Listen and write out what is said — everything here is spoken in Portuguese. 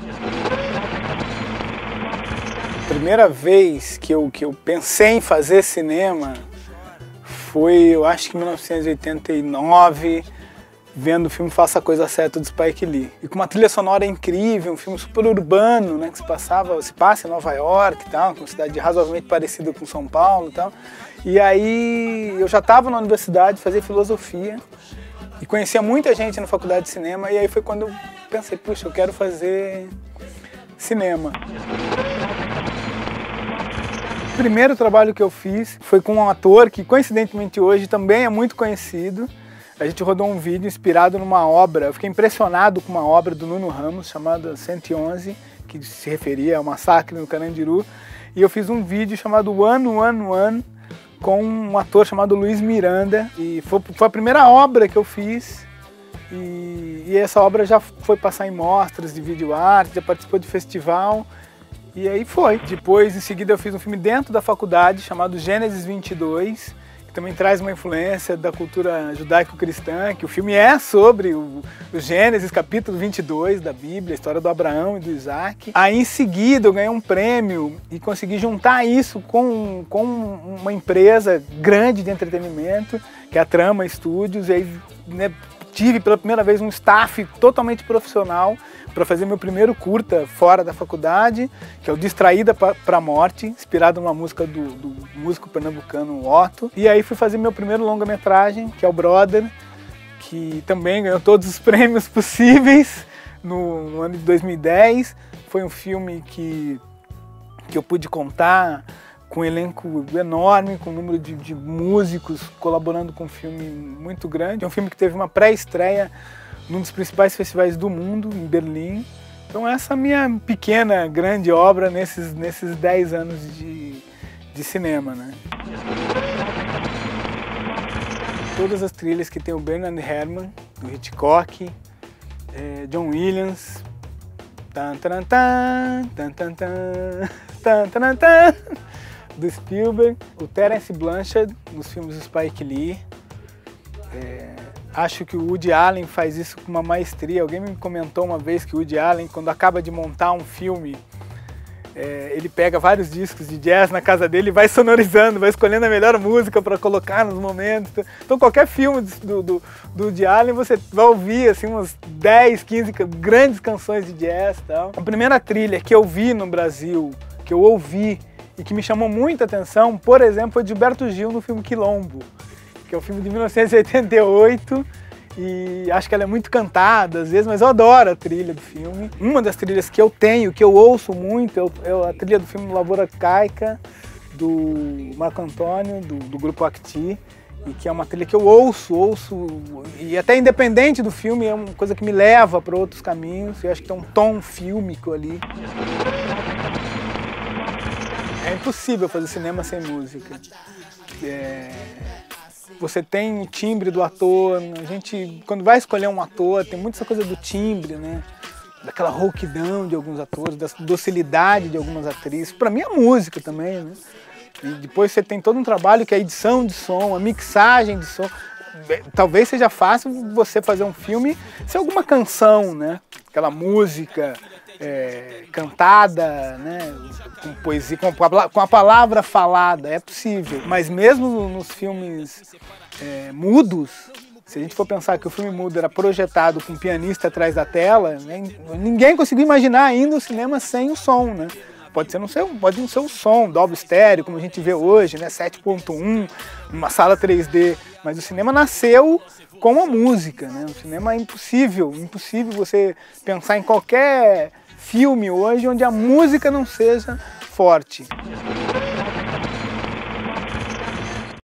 Primeira vez que eu pensei em fazer cinema foi, eu acho que em 1989, vendo o filme Faça a Coisa Certa, do Spike Lee. E com uma trilha sonora incrível, um filme super urbano, né, que se passa em Nova York e tal, uma cidade razoavelmente parecida com São Paulo e tal. E aí eu já estava na universidade, fazia filosofia, e conhecia muita gente na faculdade de cinema, e aí foi quando eu pensei, puxa, eu quero fazer cinema. O primeiro trabalho que eu fiz foi com um ator que, coincidentemente hoje, também é muito conhecido. A gente rodou um vídeo inspirado numa obra, eu fiquei impressionado com uma obra do Nuno Ramos, chamada 111, que se referia ao massacre no Carandiru. E eu fiz um vídeo chamado 111, com um ator chamado Luiz Miranda. E foi a primeira obra que eu fiz. E essa obra já foi passar em mostras de vídeo arte, já participou de festival. E aí foi. Depois, em seguida, eu fiz um filme dentro da faculdade chamado Gênesis 22, que também traz uma influência da cultura judaico-cristã, que o filme é sobre o Gênesis, capítulo 22 da Bíblia, a história do Abraão e do Isaac. Aí, em seguida, eu ganhei um prêmio e consegui juntar isso com uma empresa grande de entretenimento, que é a Trama Studios, e aí, né, tive pela primeira vez um staff totalmente profissional para fazer meu primeiro curta fora da faculdade, que é o Distraída para a Morte, inspirado numa música do músico pernambucano Otto. E aí fui fazer meu primeiro longa-metragem, que é o Brother, que também ganhou todos os prêmios possíveis no ano de 2010. Foi um filme que eu pude contar com um elenco enorme, com um número de músicos colaborando com um filme muito grande. É um filme que teve uma pré-estreia num dos principais festivais do mundo, em Berlim. Então essa é a minha pequena, grande obra nesses 10 anos de cinema, né? Todas as trilhas que tem o Bernard Herrmann, do Hitchcock, John Williams, do Spielberg, o Terence Blanchard nos filmes do Spike Lee. Acho que o Woody Allen faz isso com uma maestria. Alguém me comentou uma vez que o Woody Allen, quando acaba de montar um filme, ele pega vários discos de jazz na casa dele e vai sonorizando, vai escolhendo a melhor música para colocar nos momentos. Então qualquer filme do Woody Allen você vai ouvir assim, umas 10, 15 grandes canções de jazz e tal. A primeira trilha que eu vi no Brasil, que eu ouvi e que me chamou muita atenção, por exemplo, foi de Gilberto Gil no filme Quilombo, que é um filme de 1988, e acho que ela é muito cantada às vezes, mas eu adoro a trilha do filme. Uma das trilhas que eu tenho, que eu ouço muito, é a trilha do filme Lavoura Arcaica, do Marco Antônio, do Grupo Acti, e que é uma trilha que eu ouço, e até independente do filme, é uma coisa que me leva para outros caminhos, eu acho que tem um tom fílmico ali. É impossível fazer cinema sem música. Você tem o timbre do ator, a gente, quando vai escolher um ator, tem muita essa coisa do timbre, né? Daquela rouquidão de alguns atores, da docilidade de algumas atrizes. Para mim, a música também, né? E depois você tem todo um trabalho que é a edição de som, a mixagem de som. Talvez seja fácil você fazer um filme sem alguma canção, né? Aquela música cantada, né, com poesia, com a palavra falada, é possível. Mas mesmo nos filmes mudos, se a gente for pensar que o filme mudo era projetado com um pianista atrás da tela, né, ninguém conseguiu imaginar ainda o cinema sem o som, né? Pode não ser o som, Dolby Stereo, como a gente vê hoje, né, 7.1, numa sala 3D, mas o cinema nasceu com a música, né? O cinema é impossível você pensar em qualquer filme hoje onde a música não seja forte.